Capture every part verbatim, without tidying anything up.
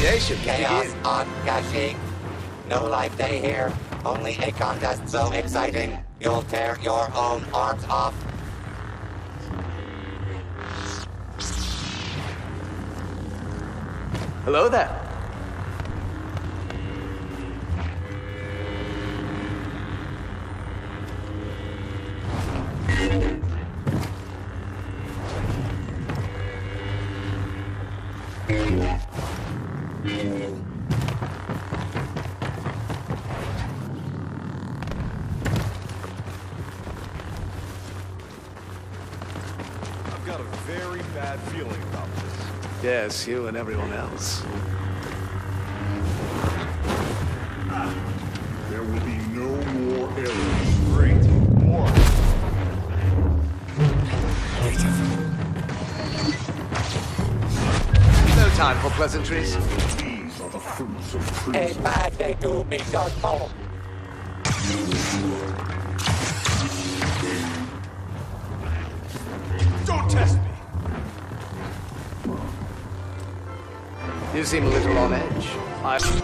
initiation. Chaos Begin. on Kashyyyk. No life day here. Only a contest so exciting. You'll tear your own arms off. Hello there. I've got a very bad feeling about this. Yes, you and everyone else. There will be no more errors. Great. More. No time for pleasantries. These are the fruits of A treason. bad day to be Darth Maul. Don't test me. You seem a little on edge. I...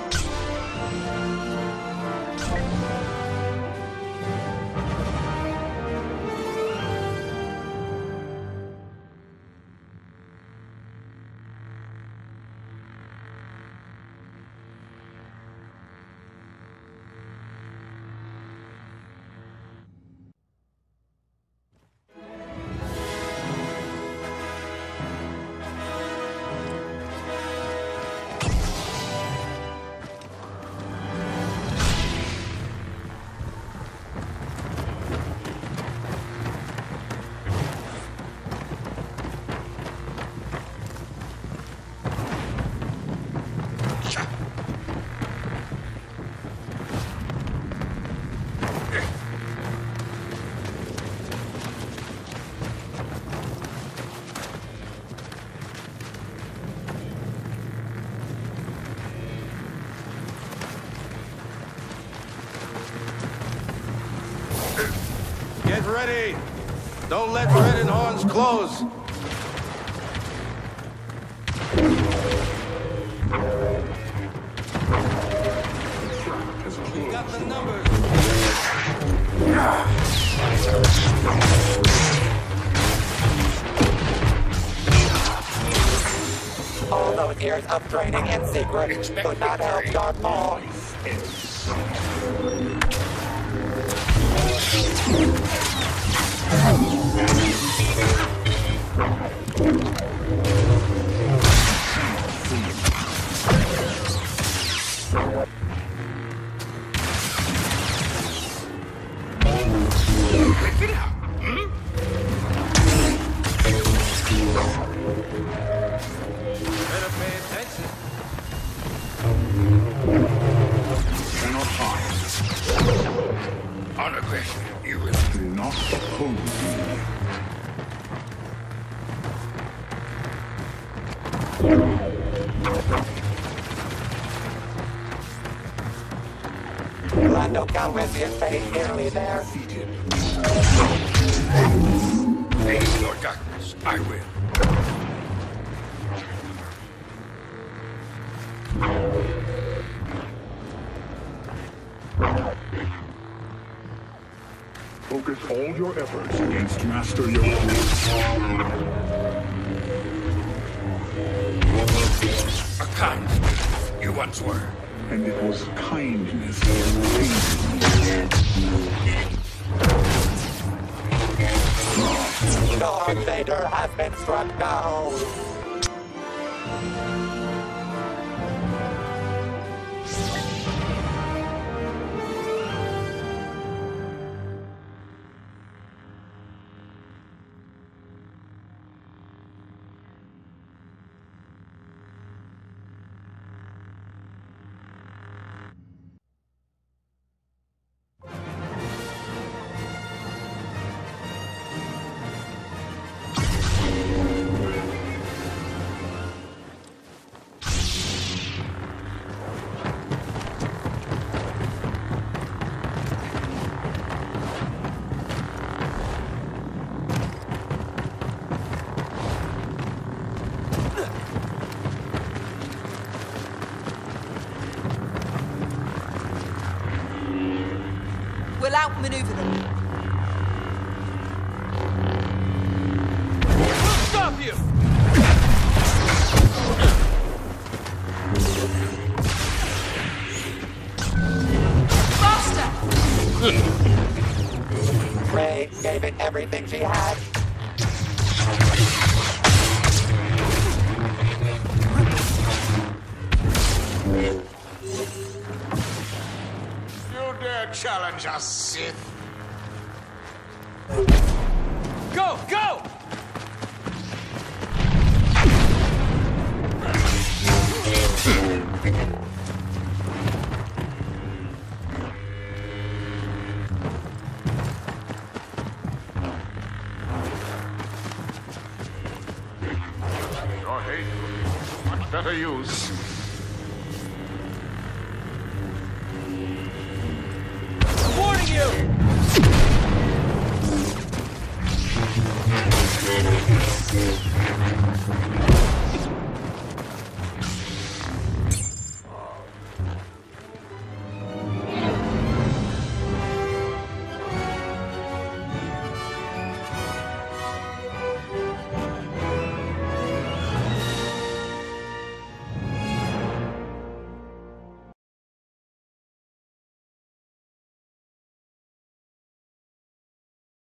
Get ready. Don't let Red and Horns close. We got the numbers. All those years of training in secret could not help Darth Maul. Better pay attention. Cannot hide. On aggression, you will. Do not oppose me. Lando Calrissian fate nearly there. Face your darkness, I will. Focus all your efforts against Master Yoda. A kind spirit you once were. And it was kindness that Darth Vader has been struck down. We'll outmaneuver them. We'll stop you! Faster! Ray gave it everything she had. You dare challenge us, Sith? Go, go! Your hate could be much better use. Warning you!